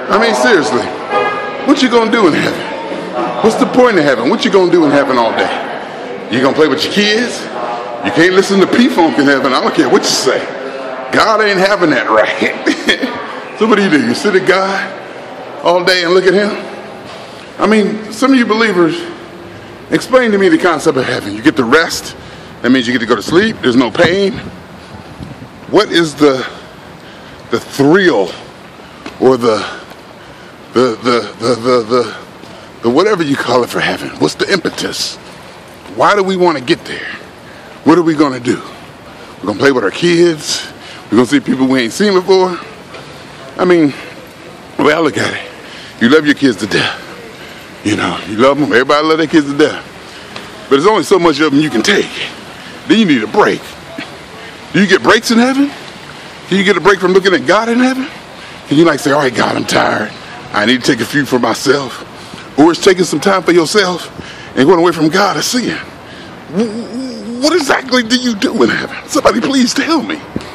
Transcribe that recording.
I mean, seriously, what you gonna do in heaven? What's the point of heaven? What you gonna do in heaven all day? You gonna play with your kids? You can't listen to P-Funk in heaven. I don't care what you say. God ain't having that right. So what do? You sit at God all day and look at him? I mean, some of you believers, explain to me the concept of heaven. You get to rest. That means you get to go to sleep. There's no pain. What is the thrill or the whatever you call it for heaven? What's the impetus? Why do we want to get there? What are we going to do? We're going to play with our kids. We're going to see people we ain't seen before. I mean, the way I look at it, you love your kids to death. You know, you love them. Everybody love their kids to death. But there's only so much of them you can take. Then you need a break. Do you get breaks in heaven? Can you get a break from looking at God in heaven? Can you like say, all right, God, I'm tired. I need to take a few for myself. Or it's taking some time for yourself and going away from God and seeing. What exactly do you do in heaven? Somebody please tell me.